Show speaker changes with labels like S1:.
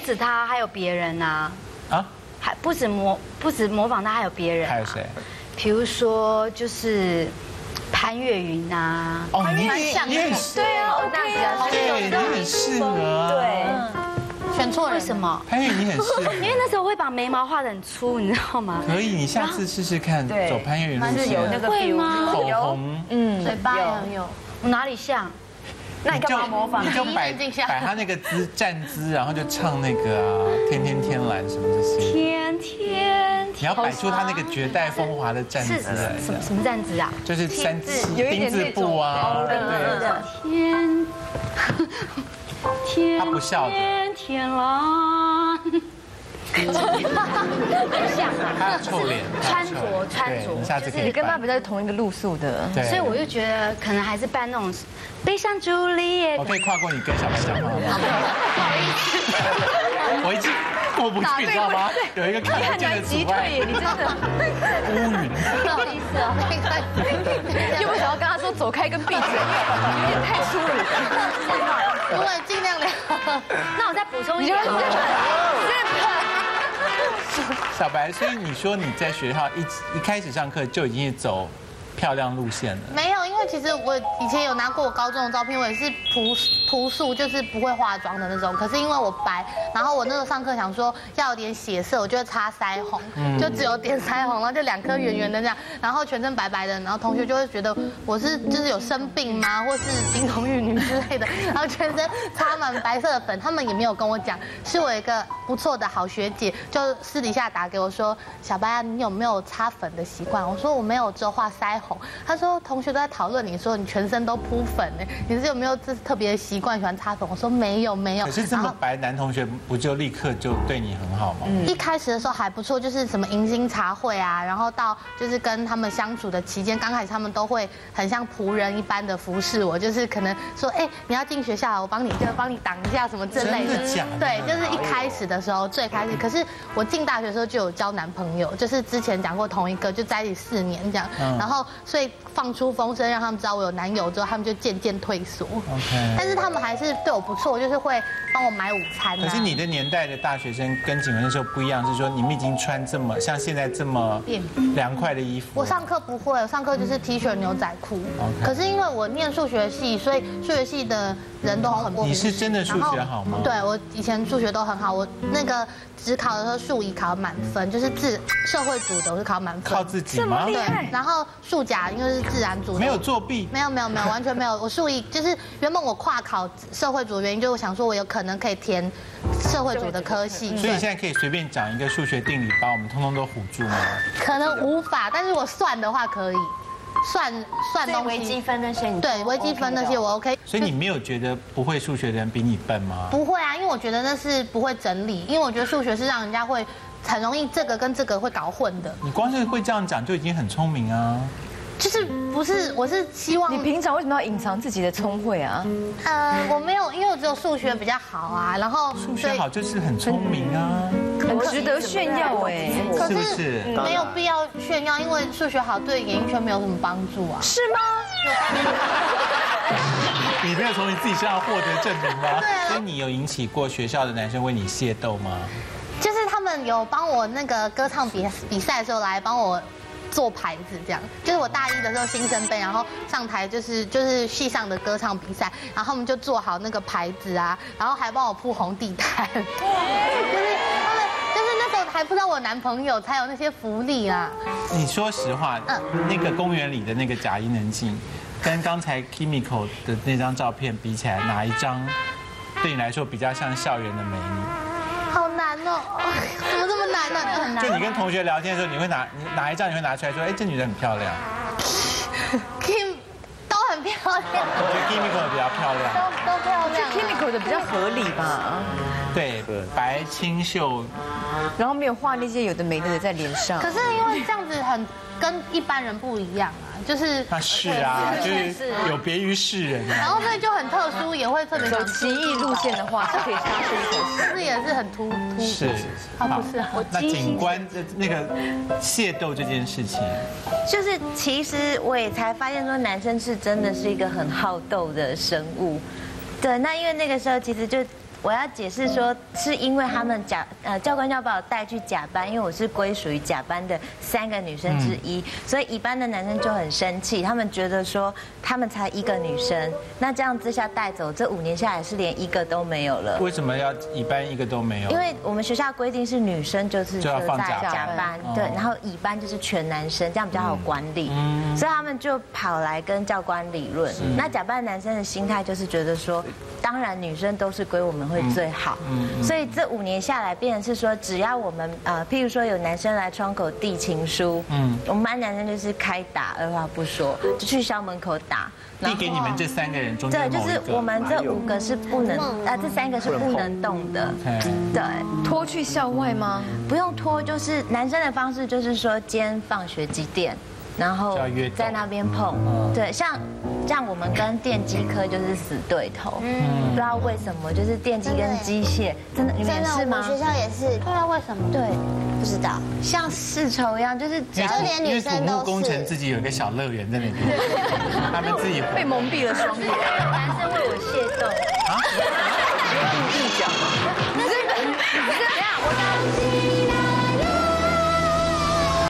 S1: 止他，还有别人呐。
S2: 啊？
S1: 还不止模仿他，还有别人。
S2: 还有谁？
S1: 比如说就是潘越云呐。
S2: 哦，你很
S1: 对啊，OK 啊，
S2: 对，你很适合啊。
S1: 对。
S3: 选错人
S1: 为什么？
S2: 潘越云你很适合，
S1: 因为那时候会把眉毛画得很粗，你知道吗？
S2: 可以，你下次试试看，走潘越云路线。
S4: 有那个
S1: 会吗？
S2: 口红，
S3: 嘴巴也很有。
S1: 我哪里像？
S4: 那你干嘛模仿？
S2: 你就摆他那个站姿，然后就唱那个啊，天天天蓝什么这些。
S1: 天天。
S2: 你要摆出他那个绝代风华的站姿来。
S1: 什么站姿啊？
S2: 就是三丁字步啊，对。
S1: 天。
S2: 他不笑的。
S1: 天天蓝。很像啊，
S2: 他臭脸，
S1: 穿着，
S2: 你下次可以。
S4: 你跟他比较同一个路数的，
S2: 对，
S1: 所以我就觉得可能还是扮那种悲伤朱丽叶。
S2: 我可以跨过你跟小白讲话吗？
S1: 不好意思，
S2: 我一直过不去，你知道吗？有一个看不见的阻碍，
S4: 你真的
S2: 乌云。
S1: 不好意思哦，
S4: 又不想要跟他说走开跟闭嘴，有点太粗鲁了。
S3: 不会，尽量聊。
S1: 那我再补充一点。
S2: 小白，所以你说你在学校一开始上课就已经走漂亮路线了？
S3: 没有，因为其实我以前有拿过我高中的照片，我也是朴素，就是不会化妆的那种。可是因为我白，然后我那时候上课想说要有点血色，我就会擦腮红，就只有点腮红，然后就2颗圆圆的这样，然后全身白白的，然后同学就会觉得我是就是有生病吗，或是金童玉女之类的，然后全身擦满白色的粉，他们也没有跟我讲，是我一个不错的好学姐，就私底下打给我说，小白啊，你有没有擦粉的习惯？我说我没有，只有画腮红。他说同学都在讨论你说你全身都铺粉呢，你是有没有这特别的习惯喜欢擦粉？我说没有。
S2: 可是这么白男同学不就立刻就对你很好吗？
S3: 一开始的时候还不错，就是什么迎新茶会啊，然后到就是跟他们相处的期间，刚开始他们都会很像仆人一般的服侍我，就是可能说哎你要进学校，我帮你挡一下什么之类的。
S2: 真的假的？
S3: 对，就是一开始的时候最开始，可是我进大学的时候就有交男朋友，就是之前讲过同一个，就在一起4年这样，然后所以放出风声让他们知道我有男友之后，他们就渐渐退缩。
S2: OK，
S3: 但是他们还是对我不错，就是会帮我买午餐。
S2: 可是你的年代的大学生跟景文那时候不一样，是说你们已经穿这么像现在这么凉快的衣服。
S3: 我上课不会，我上课就是 T 恤牛仔裤。可是因为我念数学系，所以数学系的人都很不。
S2: 你是真的数学好吗？
S3: 对，我以前数学都很好，我那个只考的时候数乙考满分，就是社会组的我是考满分。
S2: 靠自己吗？
S3: 对，然后数甲因为是自然组的。
S2: 没有作弊？
S3: 没有，完全没有。我数乙就是原本我跨考社会组的原因，就是我想说我有可能可以填社会组的科系。
S2: 所以你现在可以随便讲一个数学定理，把我们通通都唬住吗？
S3: 可能无法，但是我算的话可以。算东西，
S4: 微积分那些，
S3: 对，微积分那些我 OK。
S2: 所以你没有觉得不会数学的人比你笨吗？
S3: 不会啊，因为我觉得那是不会整理，因为我觉得数学是让人家会很容易这个跟这个会搞混的。
S2: 你光是会这样讲就已经很聪明啊。
S3: 就是不是，我是希望
S4: 你平常为什么要隐藏自己的聪慧啊？
S3: 我没有，因为我只有数学比较好啊，然后
S2: 数学好就是很聪明啊，
S4: 很值得炫耀哎，
S2: 是不是？
S3: 没有必要炫耀，因为数学好对演艺圈没有什么帮助啊。
S4: 是吗？
S2: 你没有从你自己身上获得证明吗？
S3: 对啊。
S2: 所以你有引起过学校的男生为你械斗吗？
S3: 就是他们有帮我那个歌唱比赛的时候来帮我做牌子，这样就是我大一的时候新生杯，然后上台就是系上的歌唱比赛，然后他们就做好那个牌子啊，然后还帮我铺红地毯，就是那时候还不知道我男朋友才有那些福利啦。
S2: 你说实话，那个公园里的那个假伊能静，跟刚才 Kimiko 的那张照片比起来，哪一张对你来说比较像校园的美女？
S3: 好难哦，怎么这么难呢？
S2: 就你跟同学聊天的时候，你哪一张你会拿出来说，哎，这女的很漂亮。
S3: Kim 都很漂亮。
S2: 我觉得 Kimiko 比较漂亮。
S3: 都漂亮。
S4: Kimiko 的比较合理吧？
S2: 对，白清秀，
S4: 然后没有画那些有的没的在脸上。
S3: 可是因为这样子很跟一般人不一样啊，就是
S2: 那是啊，就是有别于世人啊。
S3: 然后所以就很特殊，也会特别
S4: 走奇异路线的话，是可以杀出一条线。
S3: 是也是很突。
S2: 是，
S3: 好，不是啊。
S2: 那警官的那个械斗这件事情，
S5: 就是其实我也才发现说，男生是真的是一个很好斗的生物。对，那因为那个时候其实就我要解释说，是因为他们教官要把我带去甲班，因为我是归属于甲班的3个女生之一，所以乙班的男生就很生气，他们觉得说他们才1个女生，那这样之下带走，这5年下来是连1个都没有了。
S2: 为什么要乙班1个都没有？
S5: 因为我们学校规定是女生就是
S2: 就要放
S5: 在
S2: 甲
S5: 班，对，然后乙班就是全男生，这样比较好管理，所以他们就跑来跟教官理论。那甲班男生的心态就是觉得说，当然女生都是归我们会最好，所以这5年下来，变成是说，只要我们譬如说有男生来窗口递情书，我们班男生就是开打，二话不说就去校门口打。
S2: 递给你们这3个人中间
S5: 对，就是我们这5个是不能这3个是不能动的。对，
S4: 拖去校外吗？
S5: 不用拖，就是男生的方式就是说，今天放学几点，然后在那边碰。对，像我们跟电机科就是死对头，不知道为什么，就是电机跟机械，真的你们也是吗？
S6: 我们学校也是。
S3: 对啊，为什么？
S5: 对，
S6: 不知道，
S5: 像世仇一样，就是
S6: 就连女生都是。
S2: 因为土木工程自己有一个小乐园在那边，他们自己
S4: 被蒙蔽了双眼。
S5: 男生为我械斗，
S4: 一脚。